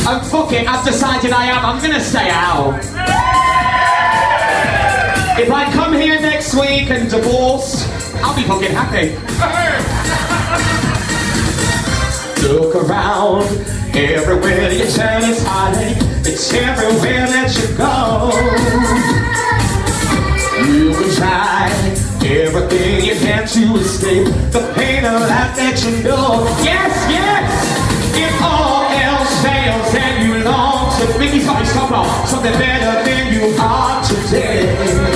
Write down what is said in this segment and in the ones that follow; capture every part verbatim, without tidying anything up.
And fuck it, I've decided I am. I'm gonna stay out. If I come here next week and divorce, I'll be fucking happy. Look around, everywhere you turn is heartache. It's everywhere that you go. You can try everything you can to escape the pain of life that you know. Yes, yes! If all else fails and you long to be something better than you are today,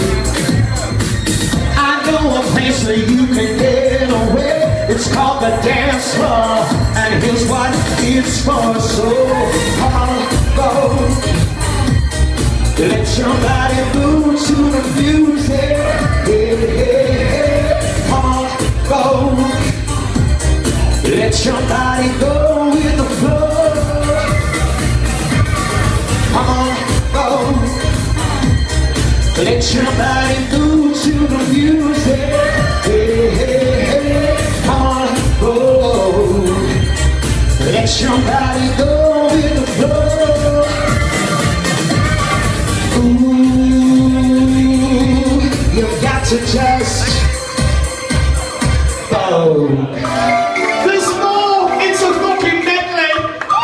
I know a place where you can get away. It's called the dance floor, and here's what it's for. So come on, go. Let your body move to the music. Hey, hey, hey. Come on, go. Let your body go with the flow. Come on, go. Let your body move to the music. Hey, hey, hey. Come on, go. Let your body go with the flow. Ooh, you've got to just go. There's more. It's a fucking medley.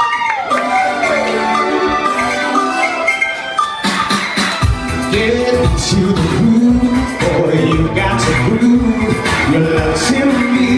Get into the groove, boy. You got to groove. Your love's in me.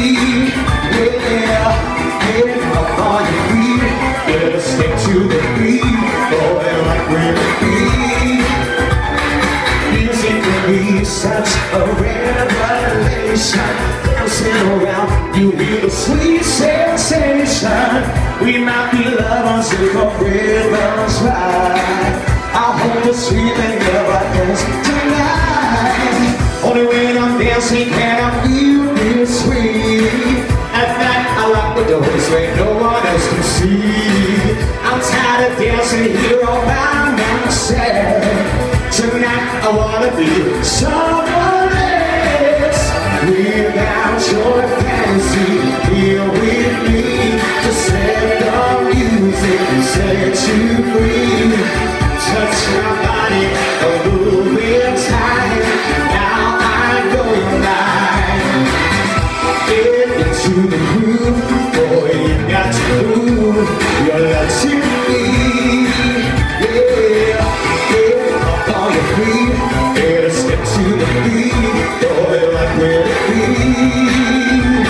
Yeah, get up on your feet. Better stick to the beat, boy, like we're the beat. Music can be such a revelation. Dancing around, you hear the sweet sensation. We might be lovers if the rhythm's right. I hope the sweet thing never ends tonight. Only when I'm dancing can I feel this sweet. At night I lock the doors where no one else can see. I'm tired of dancing here all by myself. Tonight I wanna be someone else. Without your fantasy, here with me. Just let the music set you free. Touch my body a little bit tight. Now I know you're mine. Get into the groove, boy, you got to move. Your love's in me. Yeah, get up on your feet. Better step to the beat, boy, like we're the beat.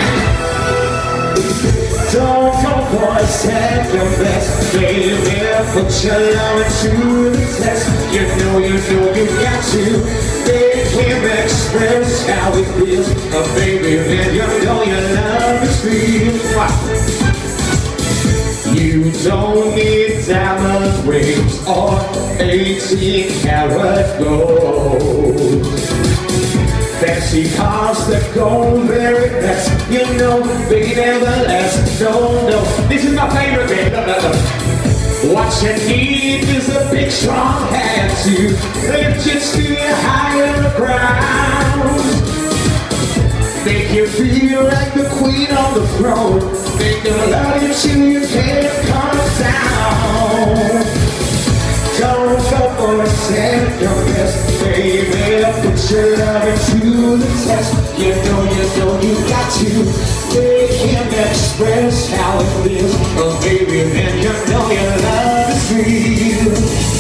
Don't go for a second best, baby. Put your love into the test. You know, you know you got to make him express how it feels. Oh, baby, then you know your love is real. You don't need diamond rings or eighteen karat gold. Fancy cars that go very fast, you know they never last. No, no, this is my favorite bit. No, no, no. What you need is a big strong hand to lift you still high in the ground. Make you feel like the queen on the throne. Make them love you till you can't come down. Don't go for a second best, baby. Put your love into the test. You know, you know you got to make him express how it feels. Oh, baby, then you know your love is real.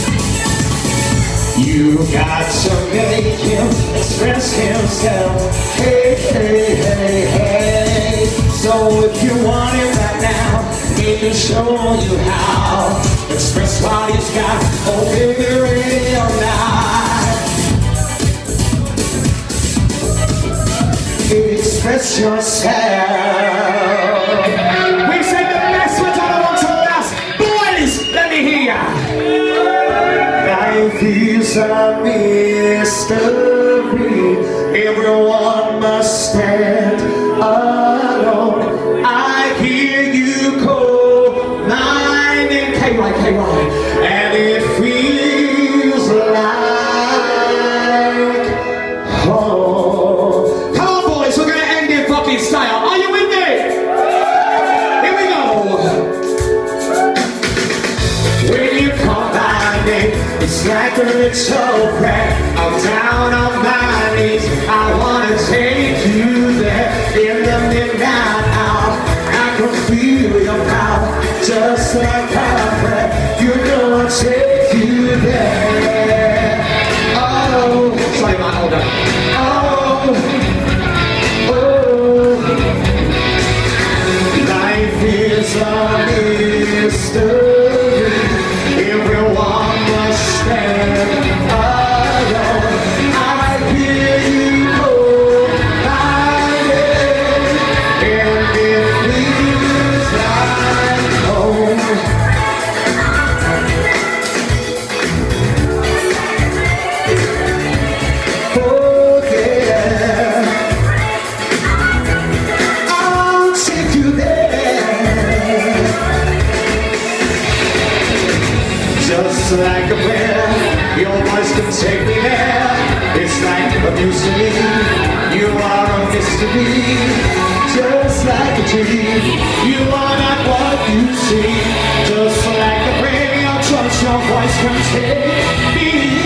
You got to make him express himself. Hey, hey, hey, hey. So if you want it right now, he can show you how. Express what he's got. Oh, baby, real night. Express yourself. We said the best ones are the ones who last. Boys, let me hear ya. Life is a mystery. Everyone must stand alone. I hear you call my name, K Y K Y, and it feels like home. Come on, boys, we're gonna end in fucking style. Are you with me? Here we go. like a little crack. I'm down on my knees, I wanna take you there. In the midnight hour, I can feel your power, just like a prayer. You know I'll take you there. Oh, sorry, my older. Oh, oh, life is a mystery. Everyone must stand alone. I hear you go my way, and it feels like home. Oh yeah, I'll take you there. Just like a prayer, your voice can take me there. It's like a news to me, you are a mystery. Just like a dream, you are not what you see. Just like a prayer, your trust, your voice can take me